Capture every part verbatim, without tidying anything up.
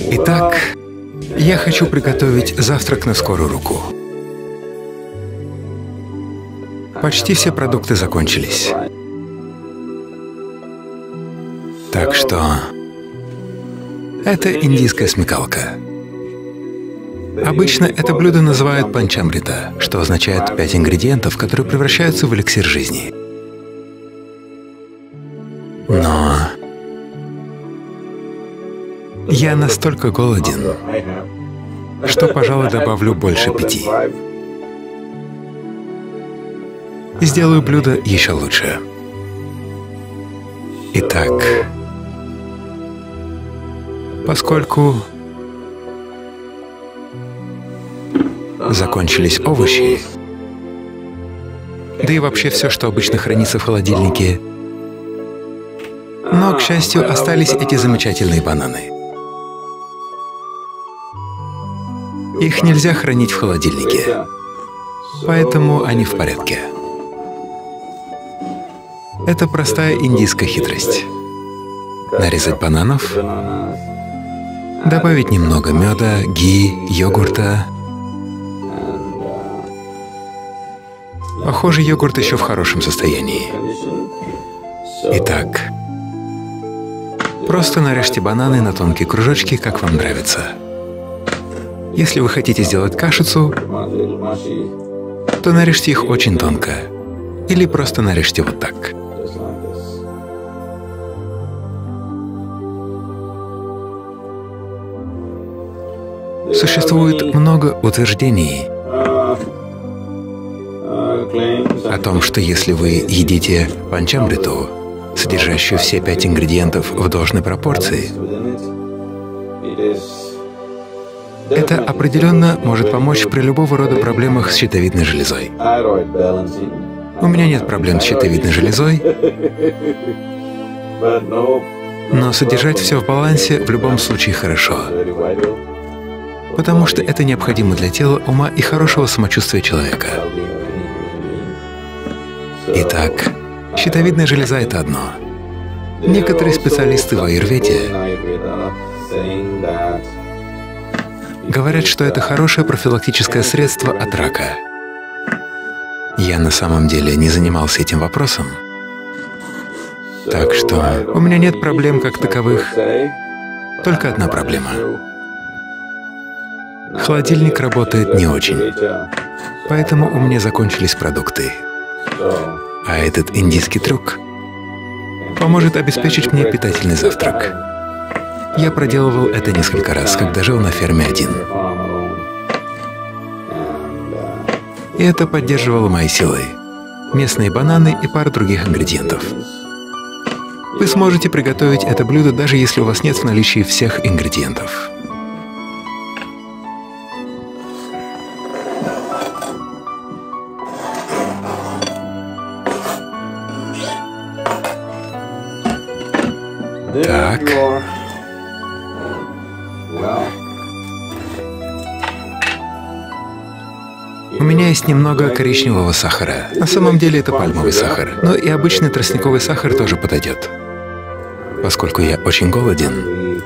Итак, я хочу приготовить завтрак на скорую руку. Почти все продукты закончились. Так что это индийская смекалка. Обычно это блюдо называют панчамрита, что означает пять ингредиентов, которые превращаются в эликсир жизни. Но я настолько голоден, что, пожалуй, добавлю больше пяти. И сделаю блюдо еще лучше. Итак, поскольку закончились овощи, да и вообще все, что обычно хранится в холодильнике, но, к счастью, остались эти замечательные бананы. Их нельзя хранить в холодильнике, поэтому они в порядке. Это простая индийская хитрость. Нарезать бананов, добавить немного меда, ги, йогурта. Похоже, йогурт еще в хорошем состоянии. Итак, просто нарежьте бананы на тонкие кружочки, как вам нравится. Если вы хотите сделать кашицу, то нарежьте их очень тонко. Или просто нарежьте вот так. Существует много утверждений о том, что если вы едите панчамриту, содержащую все пять ингредиентов в должной пропорции, это определенно может помочь при любого рода проблемах с щитовидной железой. У меня нет проблем с щитовидной железой, но содержать все в балансе в любом случае хорошо, потому что это необходимо для тела, ума и хорошего самочувствия человека. Итак, щитовидная железа — это одно. Некоторые специалисты в аюрведе говорят, что это хорошее профилактическое средство от рака. Я на самом деле не занимался этим вопросом, так что у меня нет проблем как таковых, только одна проблема. Холодильник работает не очень, поэтому у меня закончились продукты. А этот индийский трюк поможет обеспечить мне питательный завтрак. Я проделывал это несколько раз, когда жил на ферме один. И это поддерживало мои силы. Местные бананы и пара других ингредиентов. Вы сможете приготовить это блюдо, даже если у вас нет в наличии всех ингредиентов. Так. У меня есть немного коричневого сахара. На самом деле это пальмовый сахар, но и обычный тростниковый сахар тоже подойдет. Поскольку я очень голоден,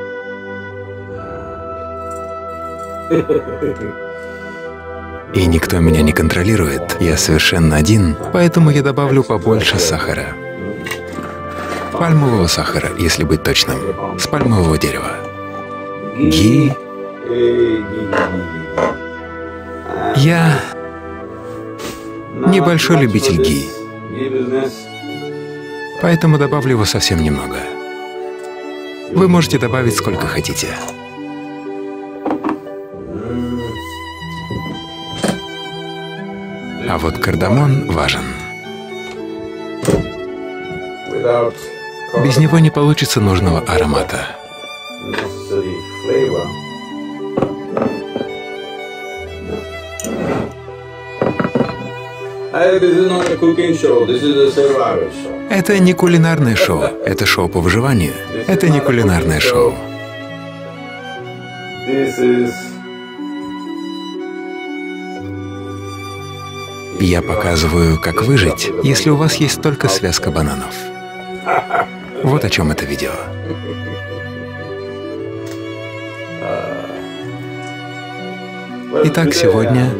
и никто меня не контролирует, я совершенно один, поэтому я добавлю побольше сахара. Пальмового сахара, если быть точным, с пальмового дерева. Ги. Я небольшой любитель ги, поэтому добавлю его совсем немного. Вы можете добавить сколько хотите. А вот кардамон важен. Без него не получится нужного аромата. Это не кулинарное шоу, это шоу по выживанию. Это не кулинарное шоу. Я показываю, как выжить, если у вас есть только связка бананов. Вот о чем это видео. Итак, сегодня,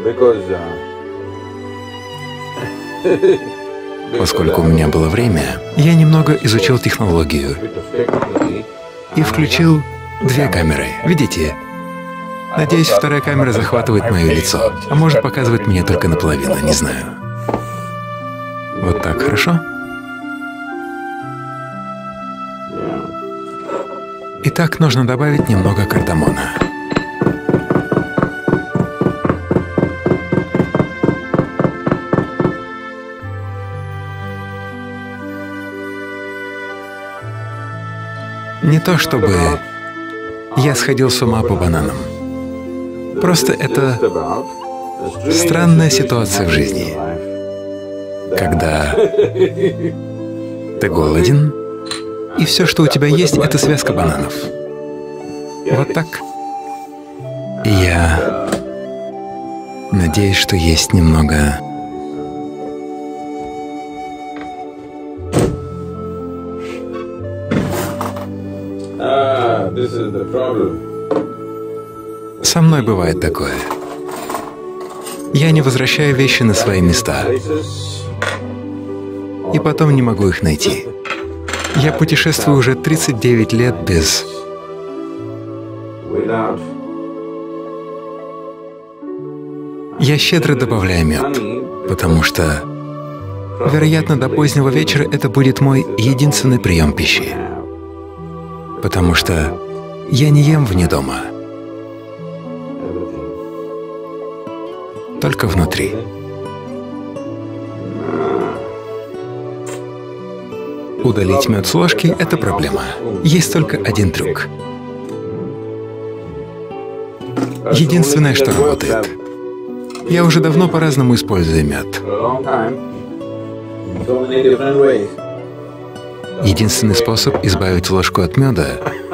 поскольку у меня было время, я немного изучил технологию и включил две камеры. Видите? Надеюсь, вторая камера захватывает мое лицо, а может показывать меня только наполовину, не знаю. Вот так, хорошо? Итак, нужно добавить немного кардамона. Не то чтобы я сходил с ума по бананам. Просто это странная ситуация в жизни, когда ты голоден, и все, что у тебя есть, это связка бананов. Вот так. И я надеюсь, что есть немного... Со мной бывает такое. Я не возвращаю вещи на свои места, и потом не могу их найти. Я путешествую уже тридцать девять лет без... Я щедро добавляю мед, потому что, вероятно, до позднего вечера это будет мой единственный прием пищи. Потому что я не ем вне дома, только внутри. Удалить мед с ложки — это проблема. Есть только один трюк. Единственное, что работает. Я уже давно по-разному использую мед. Единственный способ избавить ложку от меда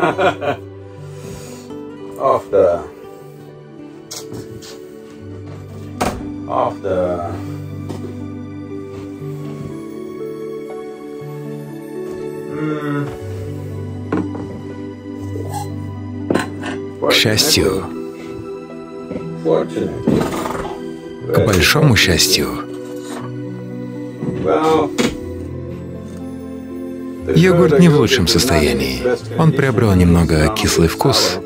к счастью, к большому счастью, йогурт не в лучшем состоянии. Он приобрел немного кислый вкус,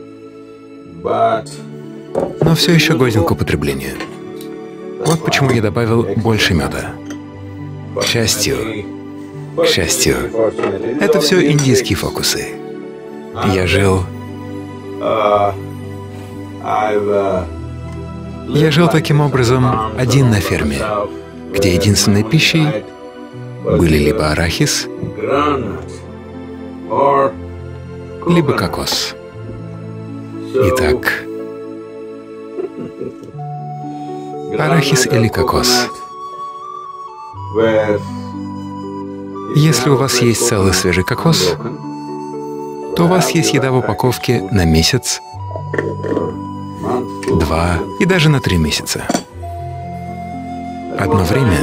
но все еще годен к употреблению. Вот почему я добавил больше меда. К счастью, к счастью, это все индийские фокусы. Я жил... Я жил таким образом один на ферме, где единственной пищей были либо арахис, либо кокос. Итак, арахис или кокос. Если у вас есть целый свежий кокос, то у вас есть еда в упаковке на месяц, два и даже на три месяца. Одно время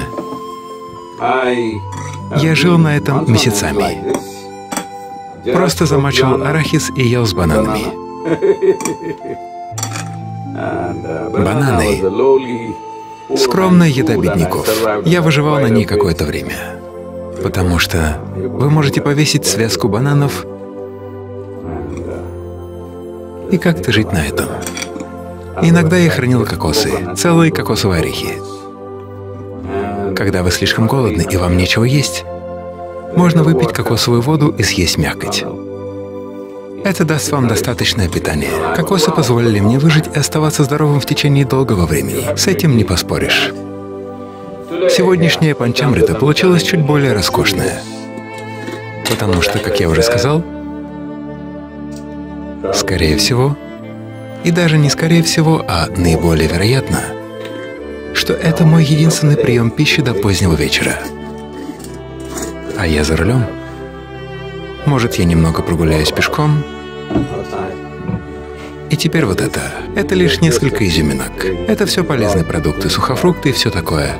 я жил на этом месяцами. Просто замачивал арахис и ел с бананами. Бананы — скромная еда бедняков. Я выживал на ней какое-то время. Потому что вы можете повесить связку бананов и как-то жить на этом. Иногда я хранил кокосы, целые кокосовые орехи. Когда вы слишком голодны и вам нечего есть, можно выпить кокосовую воду и съесть мякоть. Это даст вам достаточное питание. Кокосы позволили мне выжить и оставаться здоровым в течение долгого времени. С этим не поспоришь. Сегодняшняя панчамрита получилась чуть более роскошная, потому что, как я уже сказал, скорее всего, и даже не скорее всего, а наиболее вероятно, что это мой единственный прием пищи до позднего вечера. А я за рулем. Может, я немного прогуляюсь пешком. И теперь вот это. Это лишь несколько изюминок. Это все полезные продукты, сухофрукты и все такое.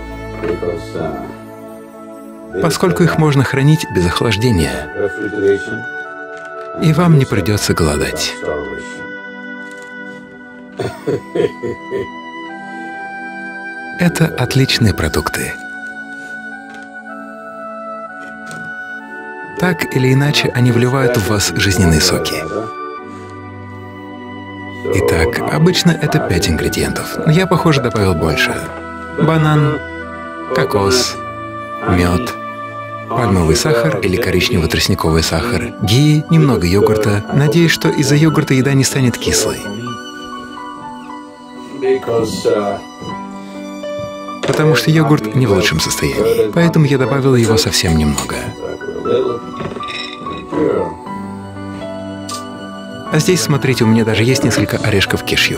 Поскольку их можно хранить без охлаждения, и вам не придется голодать. Это отличные продукты. Так или иначе, они вливают в вас жизненные соки. Итак, обычно это пять ингредиентов, но я, похоже, добавил больше. Банан, кокос, мед, пальмовый сахар или коричнево-тростниковый сахар, ги, немного йогурта. Надеюсь, что из-за йогурта еда не станет кислой. Потому что йогурт не в лучшем состоянии, поэтому я добавил его совсем немного. А здесь, смотрите, у меня даже есть несколько орешков кешью.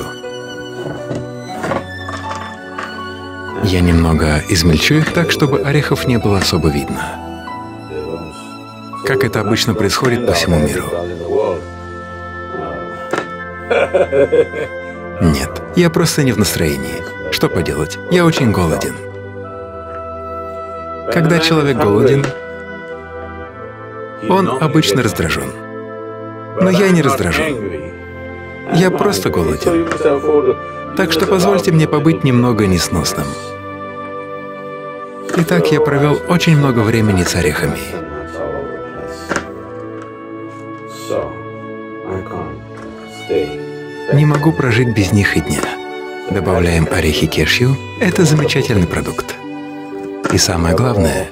Я немного измельчу их так, чтобы орехов не было особо видно. Как это обычно происходит по всему миру. Нет, я просто не в настроении. Что поделать, я очень голоден. Когда человек голоден, он обычно раздражен. Но я не раздражен. Я просто голоден. Так что позвольте мне побыть немного несносным. Итак, я провел очень много времени с орехами. Не могу прожить без них и дня. Добавляем орехи кешью — это замечательный продукт. И самое главное,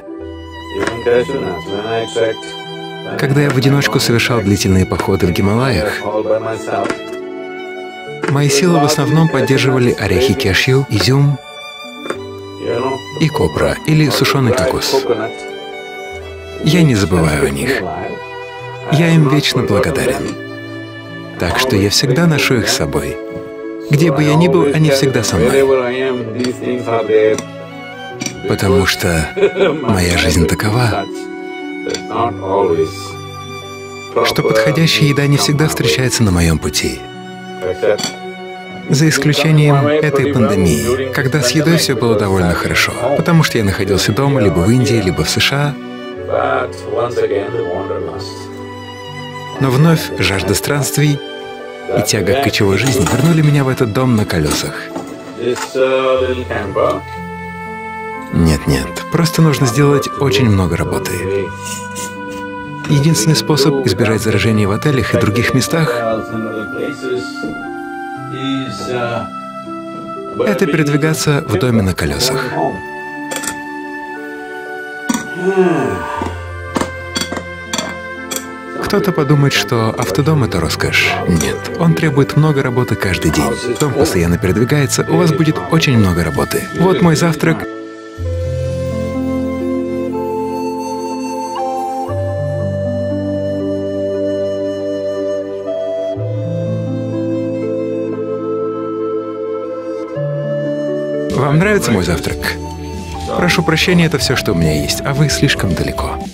когда я в одиночку совершал длительные походы в Гималаях, мои силы в основном поддерживали орехи кешью, изюм и копра, или сушеный кокос. Я не забываю о них. Я им вечно благодарен. Так что я всегда ношу их с собой. Где бы я ни был, они всегда со мной. Потому что моя жизнь такова, что подходящая еда не всегда встречается на моем пути. За исключением этой пандемии, когда с едой все было довольно хорошо, потому что я находился дома либо в Индии, либо в США. Но вновь жажда странствий и тяга к кочевой жизни вернули меня в этот дом на колесах. Нет-нет, просто нужно сделать очень много работы. Единственный способ избежать заражения в отелях и других местах — это передвигаться в доме на колесах. Кто-то подумает, что автодом — это роскошь. Нет, он требует много работы каждый день. Дом постоянно передвигается, у вас будет очень много работы. Вот мой завтрак. Вам нравится мой завтрак? Прошу прощения, это все, что у меня есть, а вы слишком далеко.